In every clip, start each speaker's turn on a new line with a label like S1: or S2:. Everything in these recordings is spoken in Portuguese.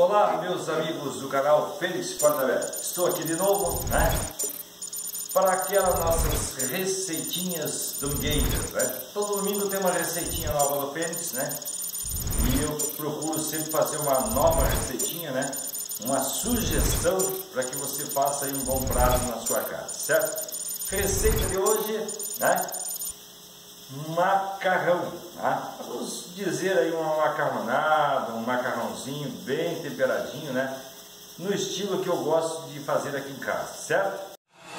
S1: Olá, meus amigos do canal Fênix Portavé. Estou aqui de novo, né? Para aquelas nossas receitinhas domingueiras, né? Todo domingo tem uma receitinha nova do Fênix, né? E eu procuro sempre fazer uma nova receitinha, né? Uma sugestão para que você faça aí um bom prato na sua casa, certo? Receita de hoje, né? Macarrão, tá? Vamos dizer aí uma macarronada, um macarrãozinho bem temperadinho, né? No estilo que eu gosto de fazer aqui em casa, certo?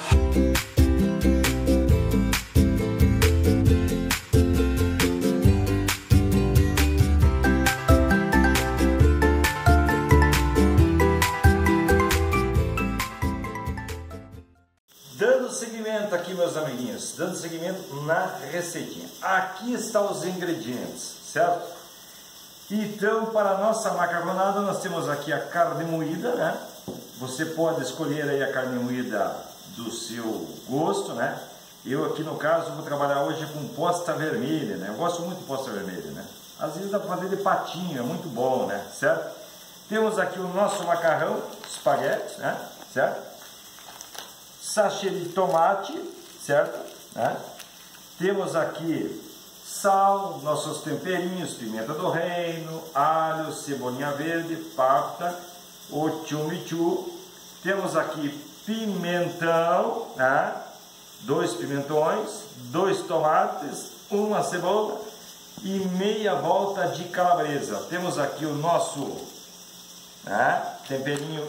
S1: Dando seguimento aqui, meus amiguinhos, dando seguimento na receitinha. Aqui estão os ingredientes, certo? Então, para a nossa macarronada, nós temos aqui a carne moída, né? Você pode escolher aí a carne moída do seu gosto, né? Eu aqui no caso vou trabalhar hoje com posta vermelha, né? Eu gosto muito de posta vermelha, né? Às vezes dá para fazer de patinho, é muito bom, né? Certo? Temos aqui o nosso macarrão, espaguete, né? Certo? Sachê de tomate, certo? Né? Temos aqui sal, nossos temperinhos, pimenta do reino, alho, cebolinha verde, páprica, o chumichu. Temos aqui pimentão, né? 2 pimentões, 2 tomates, uma cebola e meia volta de calabresa. Temos aqui o nosso, né? temperinho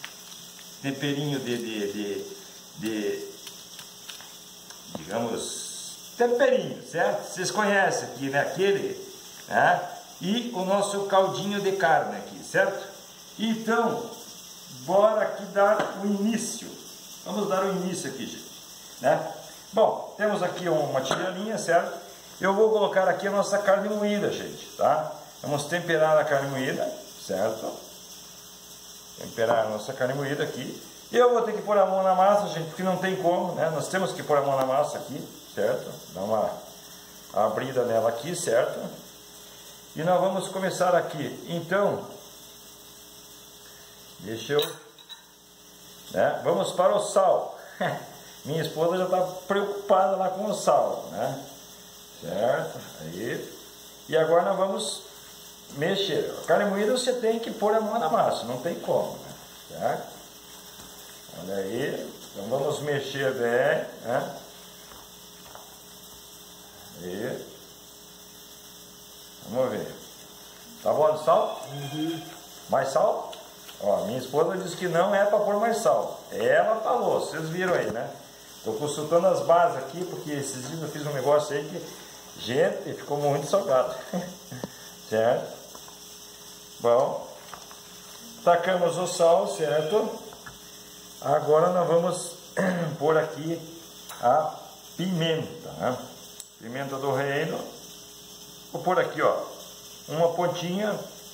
S1: digamos, temperinho, certo? Vocês conhecem aqui, né? Aquele, né? E o nosso caldinho de carne aqui, certo? Então, bora aqui dar o início. Vamos dar o início aqui, gente, né? Bom, temos aqui uma tigelinha, certo? Eu vou colocar aqui a nossa carne moída, gente, tá? Vamos temperar a carne moída, certo? Temperar a nossa carne moída aqui. Eu vou ter que pôr a mão na massa, gente, porque não tem como, né? Nós temos que pôr a mão na massa aqui, certo? Dar uma abrida nela aqui, certo? E nós vamos começar aqui. Então, deixa eu... né? Vamos para o sal. Minha esposa já está preocupada lá com o sal, né? Certo? Aí. E agora nós vamos mexer. A carne moída você tem que pôr a mão na massa, não tem como, né? Certo? Olha aí, então vamos mexer bem, né? Aí. Vamos ver. Tá bom de sal? Uhum. Mais sal? Ó, minha esposa disse que não é para pôr mais sal. Ela falou, vocês viram aí, né? Estou consultando as bases aqui, porque esses dias eu fiz um negócio aí que, gente, ficou muito salgado. Certo? Bom, tacamos o sal, certo? Agora nós vamos pôr aqui a pimenta, né? Pimenta do reino. Vou pôr aqui, ó, uma pontinha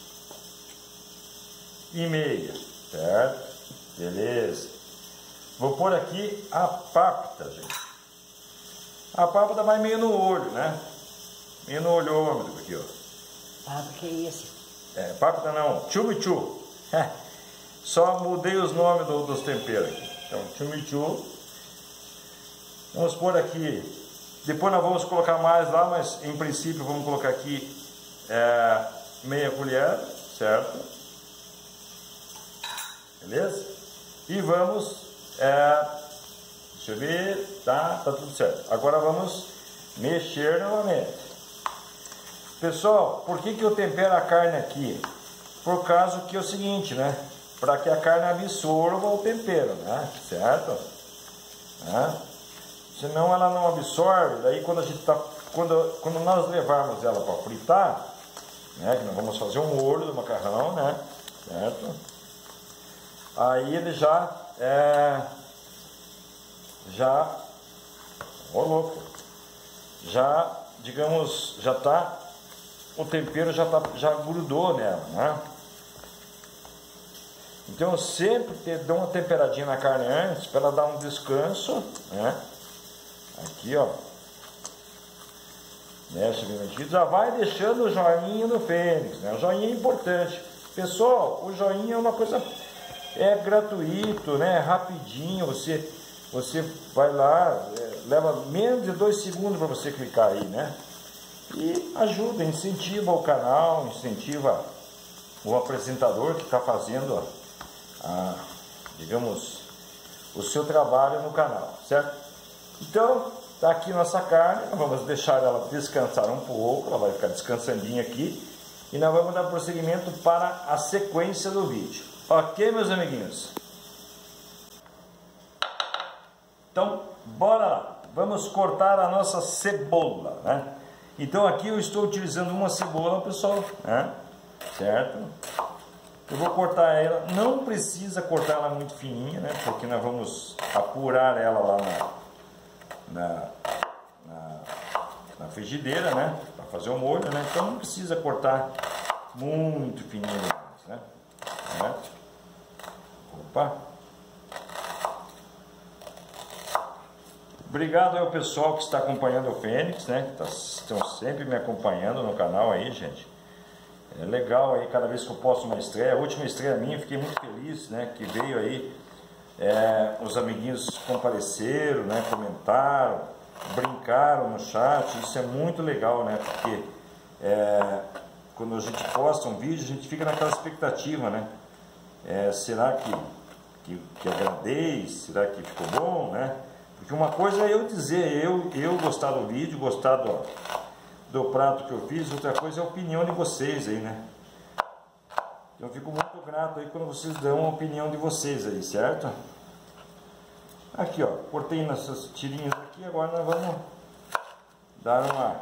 S1: e meia, certo? Beleza. Vou pôr aqui a páprica, gente. A páprica vai meio no olho, né? Meio no olhômetro aqui, ó.
S2: Páprica é esse?
S1: É, páprica não, chumichu. Só mudei os nomes dos temperos aqui. Então, chumichu. Vamos pôr aqui. Depois nós vamos colocar mais lá, mas em princípio vamos colocar aqui meia colher, certo? Beleza? E vamos, deixa eu ver, tá tudo certo. Agora vamos mexer novamente. Pessoal, por que eu tempero a carne aqui? Por causa que é o seguinte, né? Para que a carne absorva o tempero, né? Certo? Né? Senão ela não absorve. Daí quando a gente quando nós levarmos ela para fritar, né? Que nós vamos fazer um molho do macarrão, né? Certo? Aí ele digamos, o tempero já grudou nela, né? Então eu sempre dou uma temperadinha na carne antes para ela dar um descanso, né? Aqui, ó. Mexe bem aqui, já vai deixando o joinha no Fênix, né? O joinha é importante. Pessoal, o joinha é uma coisa gratuito, né? Rapidinho, você vai lá, leva menos de 2 segundos para você clicar aí, né? E ajuda, incentiva o canal, incentiva o apresentador que está fazendo, digamos, o seu trabalho no canal, certo? Então, tá aqui nossa carne, vamos deixar ela descansar um pouco, ela vai ficar descansandinha aqui, e nós vamos dar prosseguimento para a sequência do vídeo. Ok, meus amiguinhos? Então, bora lá, vamos cortar a nossa cebola, né? Então aqui eu estou utilizando uma cebola, pessoal, né? Certo? Eu vou cortar ela, não precisa cortar ela muito fininha, né? Porque nós vamos apurar ela lá na frigideira, né? Para fazer o molho, né? Então não precisa cortar muito fininho, né? Certo? Opa! Obrigado ao pessoal que está acompanhando o Fênix, né? Que estão sempre me acompanhando no canal aí, gente. É legal aí, cada vez que eu posto uma estreia. A última estreia minha, fiquei muito feliz, né? Que veio aí, os amiguinhos compareceram, né? Comentaram, brincaram no chat. Isso é muito legal, né? Porque quando a gente posta um vídeo, a gente fica naquela expectativa, né? Será que agradei? Será que ficou bom, né? Porque uma coisa é eu dizer, eu gostar do vídeo, gostar do prato que eu fiz, outra coisa é a opinião de vocês aí, né? Eu fico muito grato aí quando vocês dão a opinião de vocês aí, certo? Aqui, ó, cortei nessas tirinhas aqui, agora nós vamos dar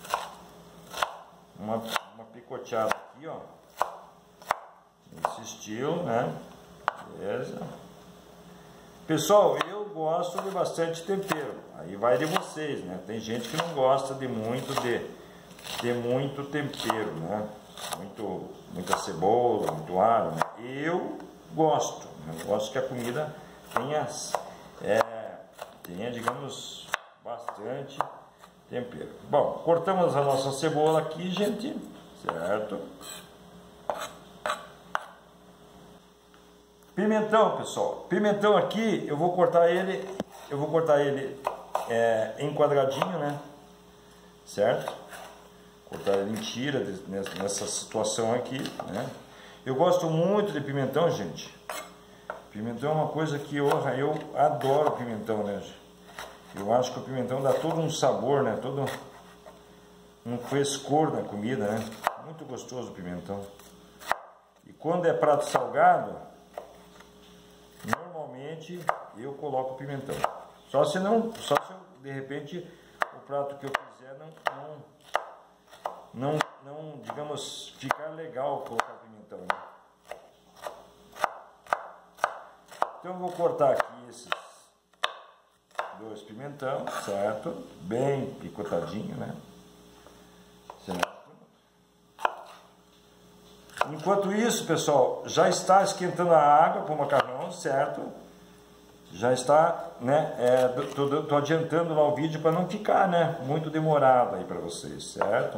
S1: uma picoteada aqui, ó. Nesse estilo, né? Beleza. Pessoal, eu gosto de bastante tempero, aí vai de vocês, né? Tem gente que não gosta de muito tempero, né? Muita cebola, muito alho, né? Eu gosto, né? Eu gosto que a comida tenha, digamos, bastante tempero. Bom, cortamos a nossa cebola aqui, gente, certo? Pimentão, pessoal. Pimentão aqui, eu vou cortar ele em quadradinho, né? Certo? Cortar ele em tira nessa situação aqui, né? Eu gosto muito de pimentão, gente. Pimentão é uma coisa que eu adoro pimentão, né? Eu acho que o pimentão dá todo um sabor, né? Todo um frescor na comida, né? Muito gostoso o pimentão. E quando é prato salgado, normalmente eu coloco pimentão. Só se de repente o prato que eu fizer não digamos, ficar legal colocar pimentão, né? Então eu vou cortar aqui esses 2 pimentão, certo? Bem picotadinho, né? Certo? Enquanto isso, pessoal, já está esquentando a água para o macarrão, certo? Já está, né? Tô adiantando lá o vídeo para não ficar, né? Muito demorado aí para vocês, certo?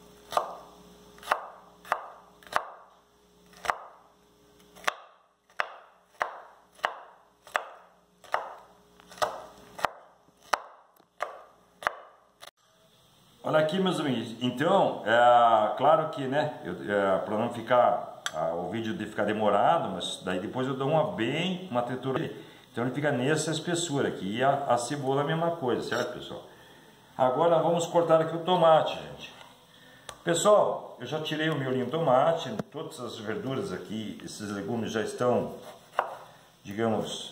S1: Olha aqui, meus amigos, então, claro que, né, para não ficar, o vídeo ficar demorado, mas daí depois eu dou uma tritura, então ele fica nessa espessura aqui, e a cebola é a mesma coisa, certo, pessoal? Agora vamos cortar aqui o tomate, gente. Pessoal, eu já tirei o miolinho de tomate, todas as verduras aqui, esses legumes já estão, digamos,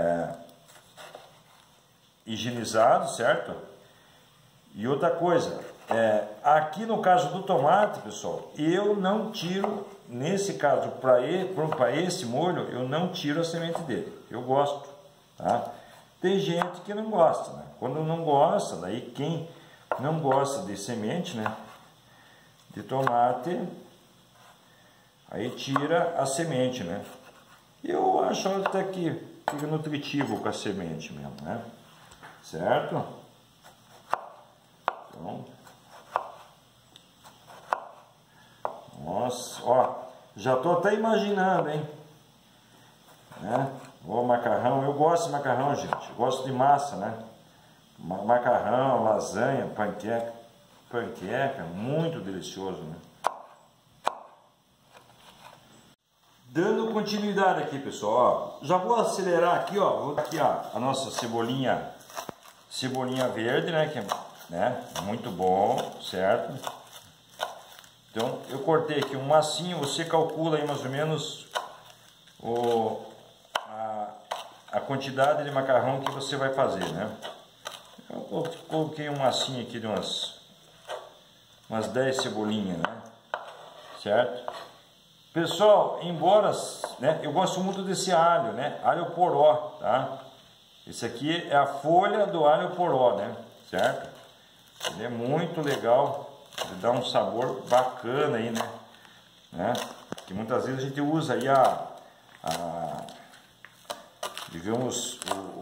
S1: higienizados, certo? E outra coisa, aqui no caso do tomate, pessoal, eu não tiro, nesse caso, para esse molho, eu não tiro a semente dele. Eu gosto, tá? Tem gente que não gosta, né? Quando não gosta, daí quem não gosta de semente, né, de tomate, aí tira a semente, né? Eu acho até que fica nutritivo com a semente mesmo, né? Certo? Então, nossa, ó, Já tô até imaginando, hein? Né? O macarrão, eu gosto de macarrão, gente. Eu gosto de massa, né? Macarrão, lasanha, panqueca. Panqueca, muito delicioso, né? Dando continuidade aqui, pessoal, ó, já vou acelerar aqui, ó, vou aqui, ó, a nossa cebolinha verde, né, que é, né, muito bom, certo? Então, eu cortei aqui um massinho, você calcula aí mais ou menos a quantidade de macarrão que você vai fazer, né? Eu coloquei um massinho aqui de umas 10 cebolinhas, né? Certo? Pessoal, embora, né, eu gosto muito desse alho, né? Alho poró, tá? Esse aqui é a folha do alho poró, né? Certo? Ele é muito legal, ele dá um sabor bacana aí, né? Que muitas vezes a gente usa aí digamos,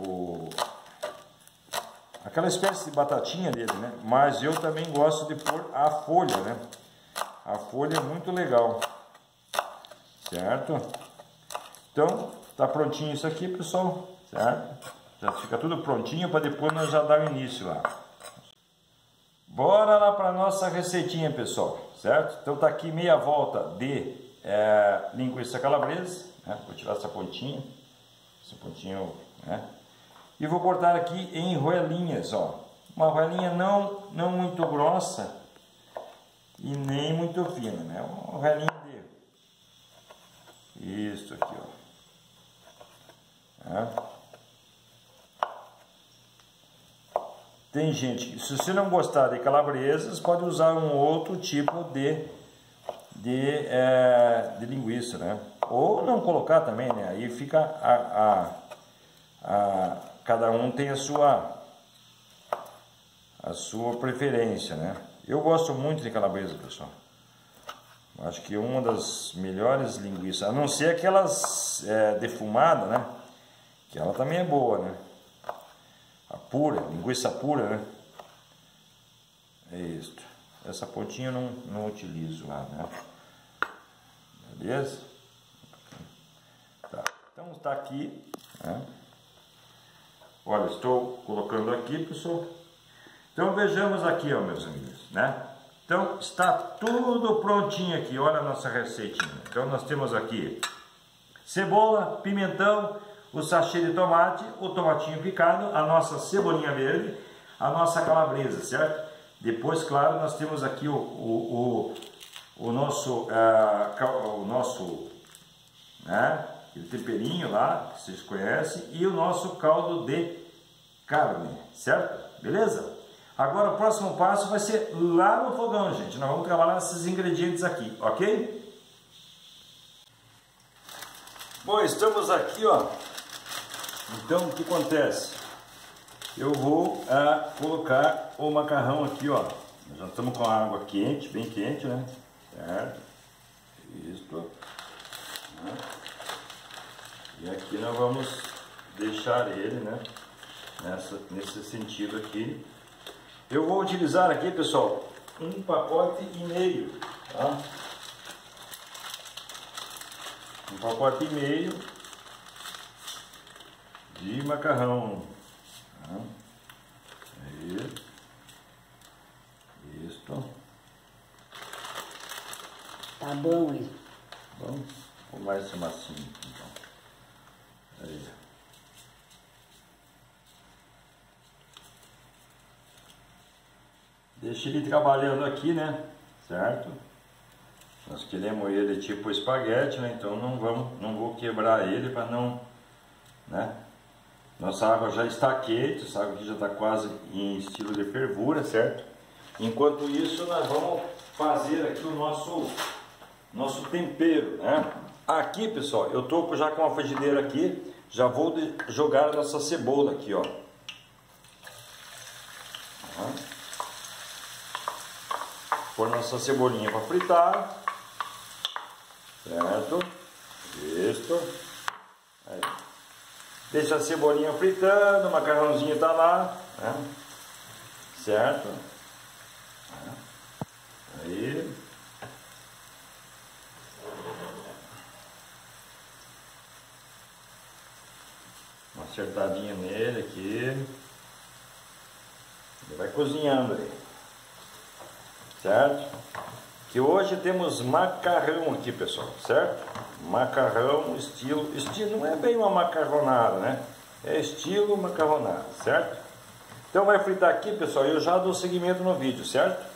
S1: aquela espécie de batatinha dele, né? Mas eu também gosto de pôr a folha, né? A folha é muito legal. Certo? Então, tá prontinho isso aqui, pessoal, certo? Já fica tudo prontinho para depois nós já dar o início lá. Bora lá para nossa receitinha, pessoal, certo? Então tá aqui meia volta de linguiça calabresa, né? Vou tirar esse pontinho, né? E vou cortar aqui em roelinhas, ó. Uma roelinha não muito grossa e nem muito fina, né? Uma roelinha isso aqui, ó. Tem gente que, se você não gostar de calabresas, pode usar um outro tipo de linguiça, né? Ou não colocar também, né? Aí fica cada um tem a sua preferência, né? Eu gosto muito de calabresa, pessoal. Acho que uma das melhores linguiças, a não ser aquelas defumadas, né? Que ela também é boa, né? A pura, linguiça pura, né? É isso. Essa pontinha eu não utilizo lá, né? Beleza? Tá. Então está aqui, né? Olha, estou colocando aqui, pessoal. Então vejamos aqui, ó, meus amigos, né? Então está tudo prontinho aqui, olha a nossa receitinha. Então nós temos aqui cebola, pimentão, o sachê de tomate, o tomatinho picado, a nossa cebolinha verde, a nossa calabresa, certo? Depois, claro, nós temos aqui o nosso, né, aquele temperinho lá, que vocês conhecem, e o nosso caldo de carne, certo? Beleza? Agora o próximo passo vai ser lá no fogão, gente. Nós vamos trabalhar esses ingredientes aqui, ok? Bom, estamos aqui, ó. Então, o que acontece? Eu vou colocar o macarrão aqui, ó. Nós já estamos com a água quente, bem quente, né? Certo? Isso. E aqui nós vamos deixar ele, né? Nesse sentido aqui. Eu vou utilizar aqui, pessoal, 1,5 pacote, tá? 1,5 pacote de macarrão. Tá? Aí. Isso.
S2: Tá bom isso.
S1: Bom, vou mais essa massinha, então. Aí. Deixa ele trabalhando aqui, né? Certo? Nós queremos ele tipo espaguete, né? Então não vou quebrar ele para não, né? Nossa água já está quente, essa água aqui já está quase em estilo de fervura, certo? Enquanto isso, nós vamos fazer aqui o nosso tempero, né? Aqui, pessoal, eu tô já com a frigideira aqui, já vou jogar a nossa cebola aqui, ó. Pôr nossa cebolinha para fritar, certo? Isso. Aí. Deixa a cebolinha fritando, o macarrãozinho tá lá, né? Certo? Aí. acertadinha nele aqui. Ele vai cozinhando aí, certo? Que hoje temos macarrão aqui, pessoal, certo? Macarrão estilo não é bem uma macarronada, né? É estilo macarronada, certo? Então vai fritar aqui, pessoal, e eu já dou seguimento no vídeo, certo?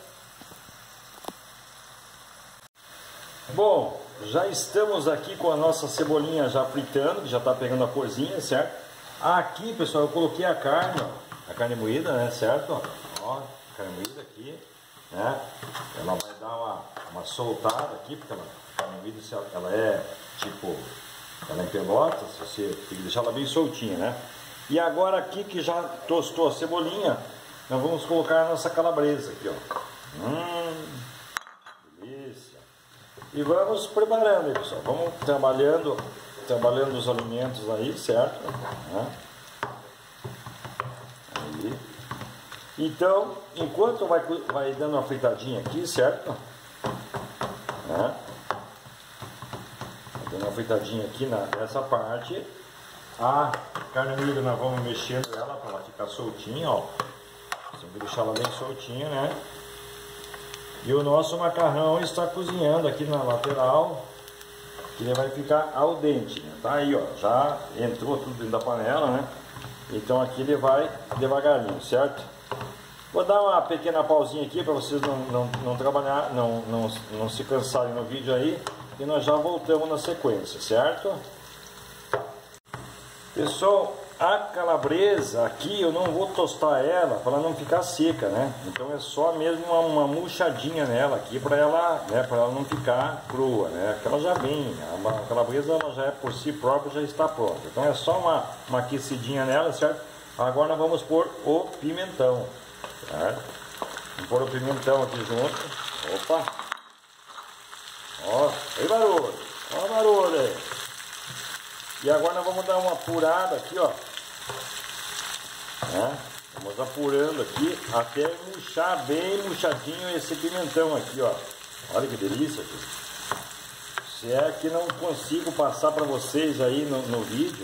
S1: Bom, já estamos aqui com a nossa cebolinha já fritando, que já está pegando a corzinha, certo? Aqui, pessoal, eu coloquei a carne, ó, a carne moída, né, certo? Ó, a carne moída aqui, né? Ela vai dar uma soltada aqui, porque a carne moída, ela é tipo, ela é em pelotas, você tem que deixar ela bem soltinha, né? E agora aqui que já tostou a cebolinha, nós vamos colocar a nossa calabresa aqui, ó. Delícia! E vamos preparando aí, pessoal. Vamos trabalhando os alimentos aí, certo? Aí. Então, enquanto vai dando uma fritadinha aqui, certo? Vai dando uma fritadinha aqui nessa parte. A carne moída nós vamos mexendo ela para ela ficar soltinha, ó. Tem que deixar ela bem soltinha, né? E o nosso macarrão está cozinhando aqui na lateral, que ele vai ficar al dente, né? Tá aí, ó, já entrou tudo dentro da panela, né? Então aqui ele vai devagarinho, certo? Vou dar uma pequena pausinha aqui para vocês não trabalhar, não se cansarem no vídeo aí, e nós já voltamos na sequência, certo? Pessoal, a calabresa aqui eu não vou tostar ela para ela não ficar seca, né? Então é só mesmo uma murchadinha nela aqui para ela, né, para ela não ficar crua, né? Porque ela já vem, a calabresa ela já é por si própria, já está pronta. Então é só uma aquecidinha nela, certo? Agora nós vamos pôr o pimentão, certo? Vamos pôr o pimentão aqui junto. Opa! Ó, aí barulho! Ó o barulho aí! E agora nós vamos dar uma apurada aqui, ó. Vamos apurando aqui até murchar bem murchadinho esse pimentão aqui, ó. Olha que delícia aqui. Se é que não consigo passar para vocês aí no vídeo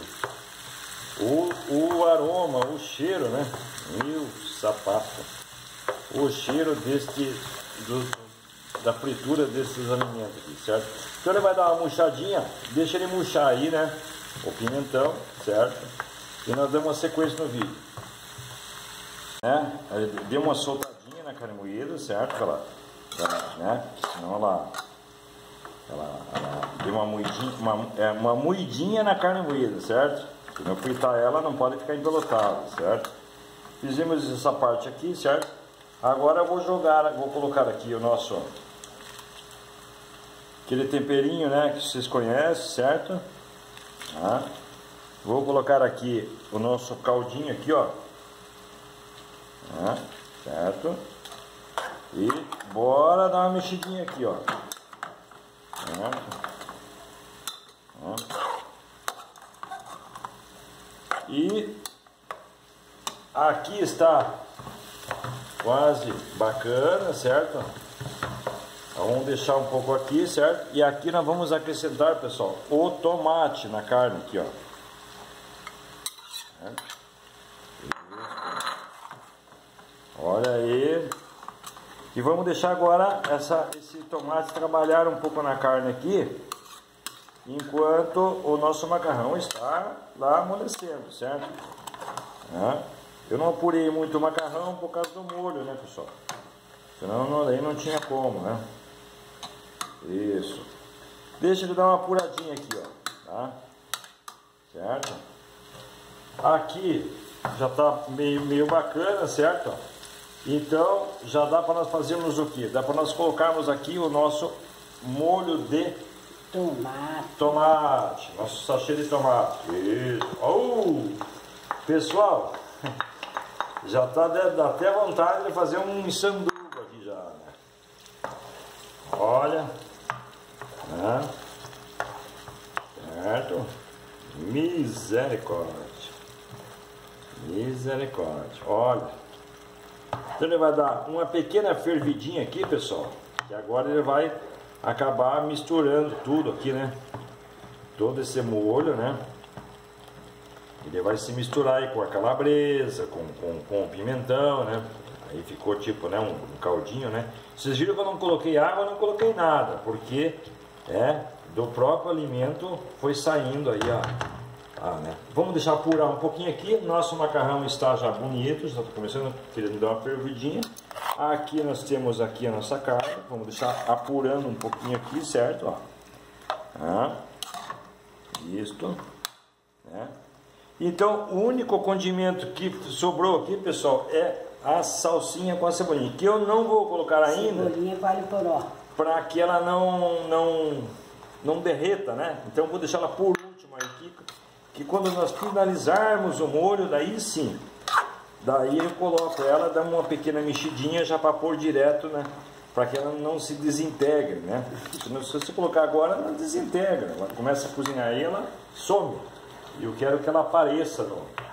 S1: o aroma, o cheiro, né? Meu sapato. O cheiro da fritura desses alimentos aqui, certo? Então ele vai dar uma murchadinha, deixa ele murchar aí, né? O pimentão, certo? E nós damos uma sequência no vídeo. Deu uma soltadinha na carne moída, certo? Né? Senão ela deu uma moidinha na carne moída, certo? Se não fritar ela, não pode ficar empelotada, certo? Fizemos essa parte aqui, certo? Agora eu vou colocar aqui o nosso aquele temperinho, né, que vocês conhecem, certo? Vou colocar aqui o nosso caldinho aqui, ó. Certo? E bora dar uma mexidinha aqui, ó. E aqui está quase bacana, certo? Vamos deixar um pouco aqui, certo? E aqui nós vamos acrescentar, pessoal, o tomate na carne aqui, ó. Olha aí. E vamos deixar agora esse tomate trabalhar um pouco na carne aqui, enquanto o nosso macarrão está lá amolecendo, certo? Eu não apurei muito o macarrão por causa do molho, né, pessoal? Senão aí não tinha como, né? Isso. Deixa ele dar uma apuradinha aqui, ó. Tá? Certo? Aqui já tá meio bacana, certo? Então já dá para nós fazermos o que? Dá para nós colocarmos aqui o nosso molho de tomate. Nosso sachê de tomate. Isso. Pessoal, já tá dá até vontade de fazer um sanduba aqui já, né? Olha. Certo? Misericórdia. Olha. Então ele vai dar uma pequena fervidinha aqui, pessoal. E agora ele vai acabar misturando tudo aqui, né? Todo esse molho, né? ele vai se misturar aí com a calabresa, com o pimentão, né? Aí ficou tipo, né, um caldinho, né? Vocês viram que eu não coloquei água, não coloquei nada, porque do próprio alimento foi saindo aí, ó. Né? Vamos deixar apurar um pouquinho aqui. Nosso macarrão está já bonito, já está começando a querer dar uma fervidinha. Aqui nós temos aqui a nossa carne. Vamos deixar apurando um pouquinho aqui, certo? Ó. Isto, né? Então, o único condimento que sobrou aqui, pessoal, é a salsinha com a cebolinha, que eu não vou colocar ainda.
S2: Cebolinha vale poró.
S1: Para que ela não derreta, né? Então, vou deixar ela por último aqui, que quando nós finalizarmos o molho, daí sim, daí eu coloco ela, dá uma pequena mexidinha já para pôr direto, né? Para que ela não se desintegre, né? Se você colocar agora, ela desintegra, ela começa a cozinhar e ela some. E eu quero que ela apareça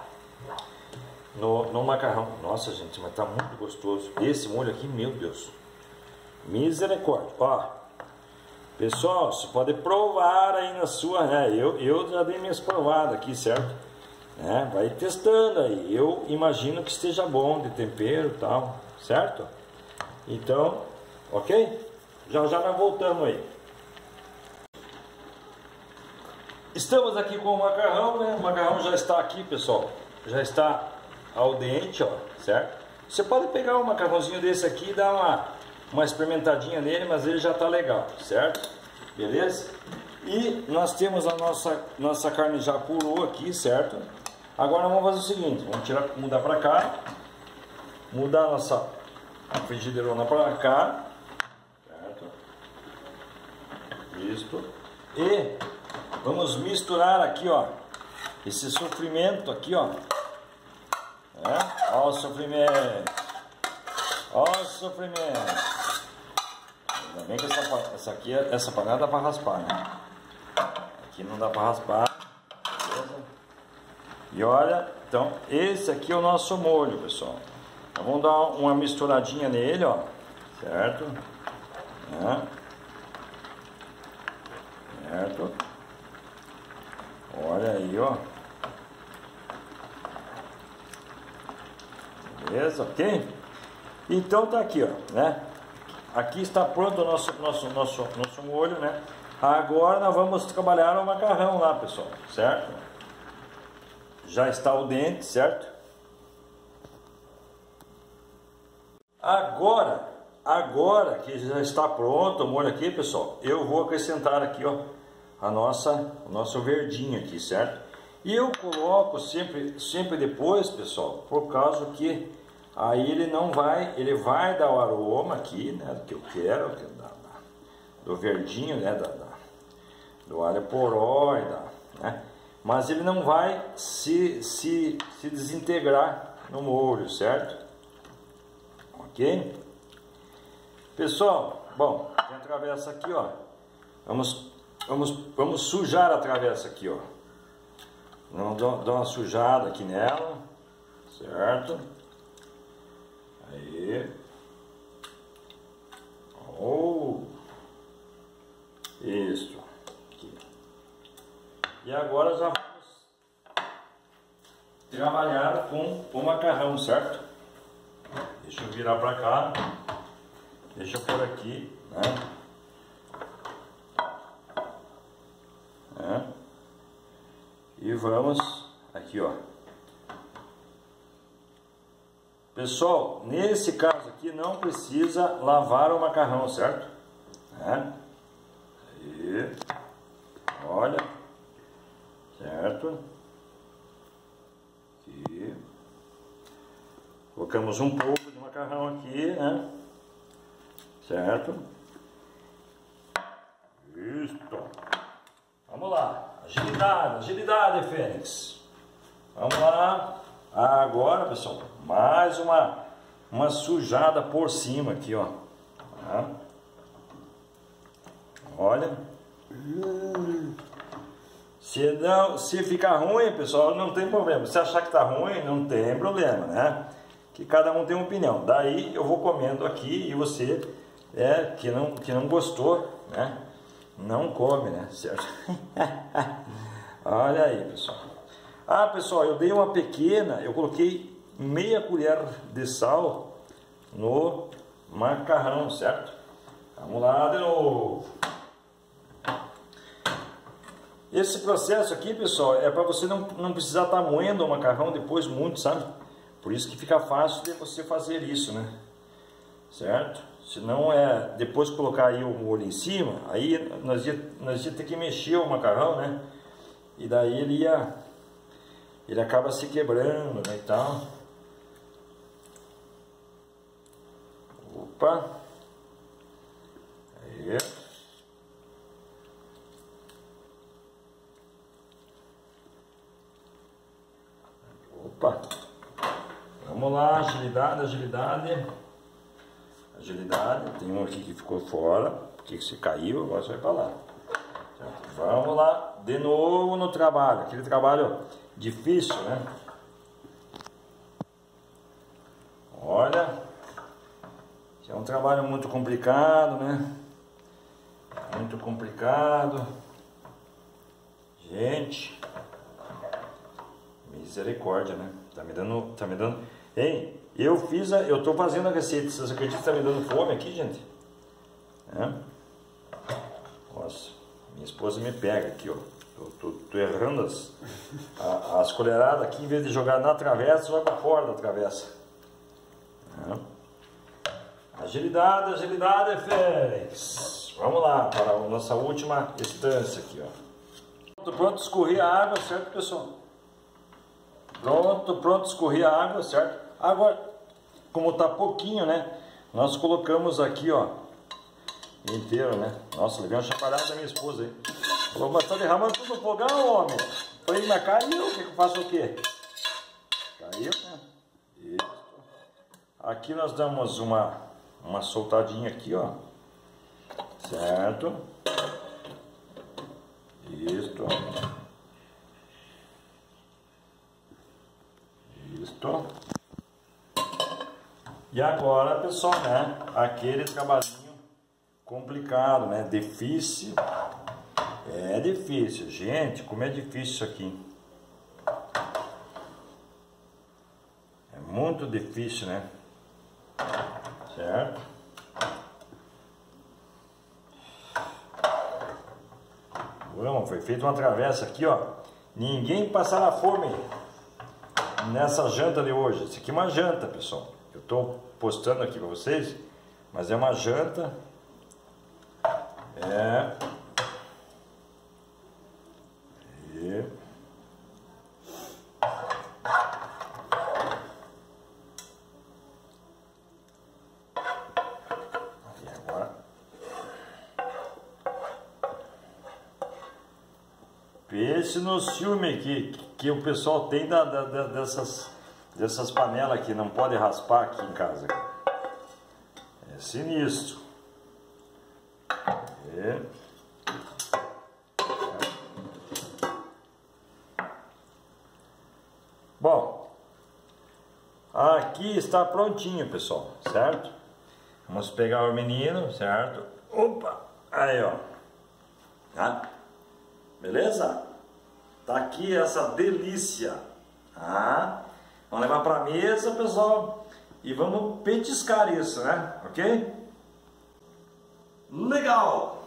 S1: no macarrão. Nossa, gente, mas tá muito gostoso. Esse molho aqui, meu Deus, misericórdia. Ó, pessoal, você pode provar aí na sua, né? Eu já dei minhas provadas aqui, certo? Vai testando aí. Eu imagino que esteja bom de tempero e tal, certo? Então, ok? Já nós voltamos aí. Estamos aqui com o macarrão, né? O macarrão já está aqui, pessoal. Já está al dente, ó, certo? Você pode pegar um macarrãozinho desse aqui e dar uma experimentadinha nele, mas ele já está legal, certo? Beleza? E nós temos a nossa carne já purou aqui, certo? Agora vamos fazer o seguinte, vamos mudar para cá, mudar a nossa frigideirona para cá, certo? Isto. E vamos misturar aqui, ó, esse sofrimento aqui, ó. Ó o sofrimento. Ó o sofrimento. Ainda bem que essa panela dá para raspar, né? Aqui não dá para raspar. Beleza? E olha, então esse aqui é o nosso molho, pessoal. Então, vamos dar uma misturadinha nele, ó. Certo? Certo? Olha aí, ó. Beleza, ok? Então tá aqui, ó, né? Aqui está pronto o nosso molho, né? Agora nós vamos trabalhar o macarrão lá, pessoal, certo? Já está al dente, certo? Agora que já está pronto o molho aqui, pessoal, eu vou acrescentar aqui, ó, o nosso verdinho aqui, certo? E eu coloco sempre depois, pessoal, por causa que aí ele vai dar o aroma aqui, né, do que eu quero, do verdinho, né, do alho poró, né, mas ele não vai se desintegrar no molho, certo? Ok? Pessoal, bom, tem a travessa aqui, ó, vamos sujar a travessa aqui, ó. Vamos dar uma sujada aqui nela, certo? Aí. Isso. Aqui. E agora já vamos trabalhar com o macarrão, certo? Deixa eu virar para cá. Deixa eu pôr aqui, né? E vamos aqui, ó. Pessoal, nesse caso aqui não precisa lavar o macarrão, certo? Aí, olha, certo? Aqui. Colocamos um pouco de macarrão aqui, né? Certo? Isto. Vamos lá. Agilidade, Fênix. Vamos lá. Agora, pessoal, mais uma sujada por cima aqui, ó. Olha. Se ficar ruim, pessoal, não tem problema. Se achar que tá ruim, não tem problema, né? Que cada um tem uma opinião. Daí eu vou comendo aqui e você que não gostou, né? Não come, né? Certo? Olha aí, pessoal. Ah, pessoal, eu dei uma pequena, eu coloquei meia colher de sal no macarrão, certo? Vamos lá de novo. Esse processo aqui, pessoal, é para você não precisar estar moendo o macarrão depois muito, sabe? Por isso que fica fácil de você fazer isso, né? Certo? Se não é depois colocar aí o molho em cima, aí nós ia ter que mexer o macarrão, né? E daí ele acaba se quebrando, né, e tal. Opa. Aí. Opa. Vamos lá, agilidade. Agilidade. Tem um aqui que ficou fora, porque se caiu, agora você vai para lá. Certo? Vamos lá, de novo no trabalho, aquele trabalho difícil, né? Olha, é um trabalho muito complicado, né? Muito complicado. Gente, misericórdia, né? Tá me dando. Hein? Eu tô fazendo a receita. Vocês acreditam que tá me dando fome aqui, gente? É? Nossa, minha esposa me pega aqui, ó. Tô errando as colheradas aqui, em vez de jogar na travessa, vai para fora da travessa. É. Agilidade, Félix. Vamos lá para a nossa última instância aqui, ó. Pronto, escorrer a água, certo, pessoal? Pronto, escorrer a água, certo? Agora, como tá pouquinho, né? Nós colocamos aqui, ó, inteiro, né? Nossa, levei uma chacoalhada da minha esposa aí. Falou, mas tá derramando tudo no fogão, homem. Falei, mas caiu, o que eu faço o quê? Caiu, né? Isso. Aqui nós damos uma soltadinha aqui, ó. Certo? Isso. Isso. E agora, pessoal, né? Aquele trabalhinho complicado, né? Difícil. É difícil, gente. Como é difícil isso aqui. É muito difícil, né? Certo? Vamos, foi feita uma travessa aqui, ó. Ninguém passará fome nessa janta de hoje. Isso aqui é uma janta, pessoal. Eu tô postando aqui para vocês, mas é uma janta. É. E agora pense no ciúme que o pessoal tem dessas panelas que não pode raspar aqui em casa. É sinistro. Bom, aqui está prontinho, pessoal, certo? Vamos pegar o menino, certo? Opa, aí, ó. Tá? Beleza? Tá aqui essa delícia. Tá? Vamos levar para a mesa, pessoal, e vamos petiscar isso, né? Ok? Legal!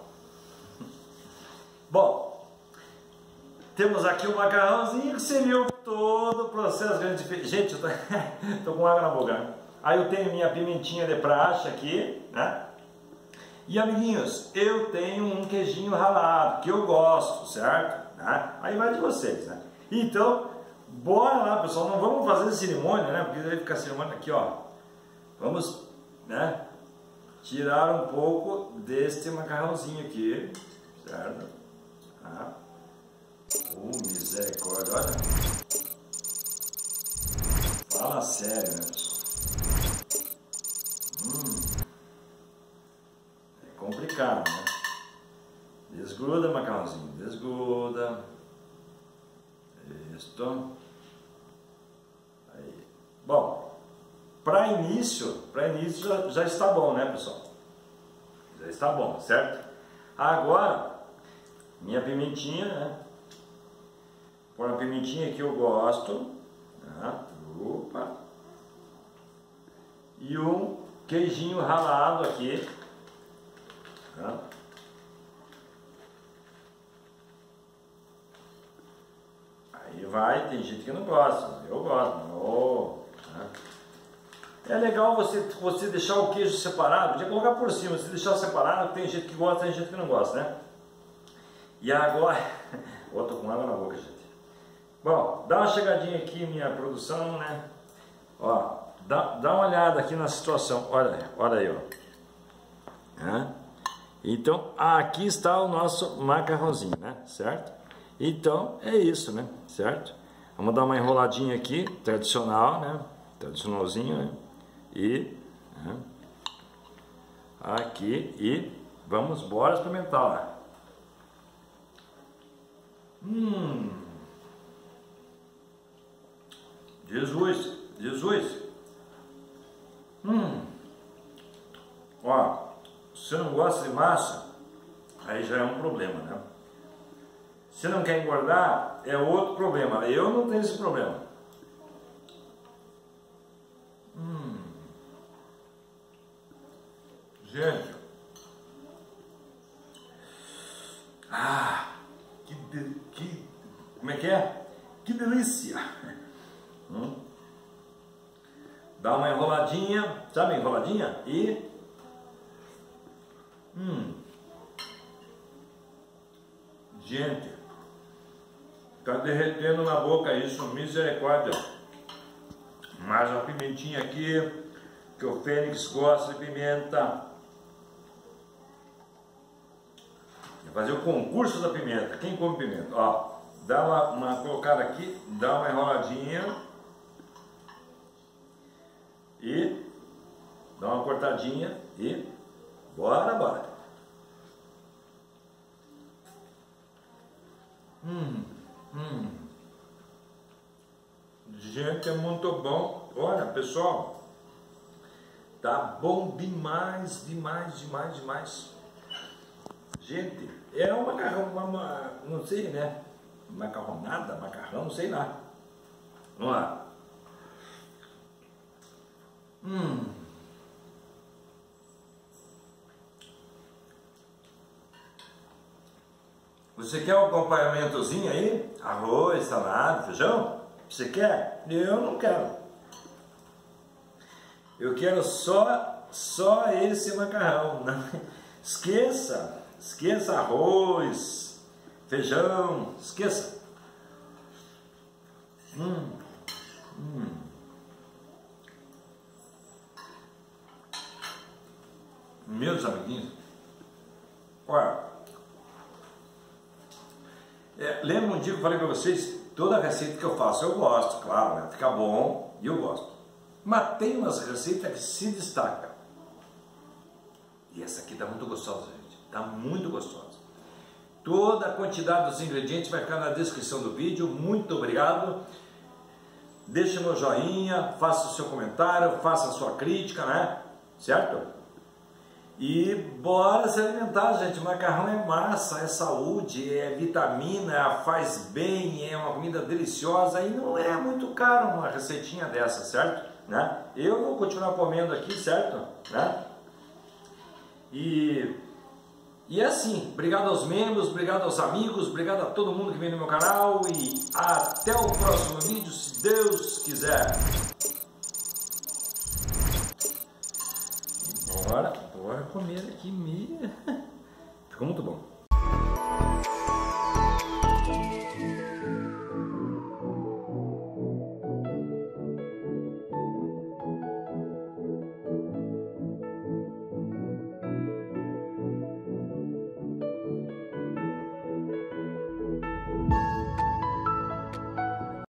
S1: Bom, temos aqui o macarrãozinho que você viu todo o processo que a gente fez. Gente, eu tô com água na boca. Aí eu tenho minha pimentinha de praxe aqui, né? E amiguinhos, eu tenho um queijinho ralado, que eu gosto, certo? Né? Aí vai de vocês, né? Então, bora lá, pessoal, não vamos fazer cerimônia, né? Porque vai ficar cerimônia aqui, ó. Vamos, né? Tirar um pouco deste macarrãozinho aqui, certo? Tá? Misericórdia, olha. Fala sério, né, pessoal? É complicado, né? Desgruda, macarrãozinho, desgruda. Isto. Aí. Bom, para início já está bom, né, pessoal? Já está bom, certo? Agora, minha pimentinha, né? Põe uma pimentinha que eu gosto. Tá? Opa. E um queijinho ralado aqui. Tá? Aí vai, tem gente que não gosta, eu gosto. Oh, tá? É legal você deixar o queijo separado, podia colocar por cima, se deixar separado, tem gente que gosta, tem gente que não gosta, né? E agora, ó, tô com água na boca, gente. Bom, dá uma chegadinha aqui, minha produção, né? Ó, dá uma olhada aqui na situação, olha aí, ó. Então, aqui está o nosso macarrãozinho, né? Certo? Então, é isso, né? Certo? Vamos dar uma enroladinha aqui, tradicional, né? Tradicionalzinho, né? E aqui, e vamos embora experimentar lá. Jesus. Ó, se você não gosta de massa, aí já é um problema, né? Se não quer engordar, é outro problema. Eu não tenho esse problema. Gente. Como é que é? Que delícia! Dá uma enroladinha, sabe, enroladinha? E... Gente, tá derretendo na boca isso, misericórdia. Mais uma pimentinha aqui, que o Fênix gosta de pimenta. Vou fazer o concurso da pimenta. Quem come pimenta? Ó, dá uma colocada aqui, dá uma enroladinha e dá uma cortadinha e bora. Gente, é muito bom. Olha, pessoal, tá bom demais. Gente, é um macarrão, não sei, né? Macarronada, macarrão, não sei lá. Vamos lá. Você quer um acompanhamentozinho aí? Arroz, salada, feijão? Você quer? Eu não quero. Eu quero só esse macarrão. Não. Esqueça arroz, feijão, esqueça. Meus amiguinhos, olha, lembra um dia que eu falei para vocês, toda receita que eu faço eu gosto, claro, né? Fica bom e eu gosto. Mas tem umas receitas que se destacam. E essa aqui está muito gostosa, gente. Está muito gostosa. Toda a quantidade dos ingredientes vai ficar na descrição do vídeo. Muito obrigado. Deixe meu joinha, faça o seu comentário, faça a sua crítica, né? Certo? E bora se alimentar, gente. Macarrão é massa, é saúde, é vitamina, faz bem, é uma comida deliciosa e não é muito caro uma receitinha dessa, certo? Né? Eu vou continuar comendo aqui, certo? Né? E assim, obrigado aos membros, obrigado aos amigos, obrigado a todo mundo que vem no meu canal e até o próximo vídeo, se Deus quiser. Bora comer aqui. Ficou muito bom.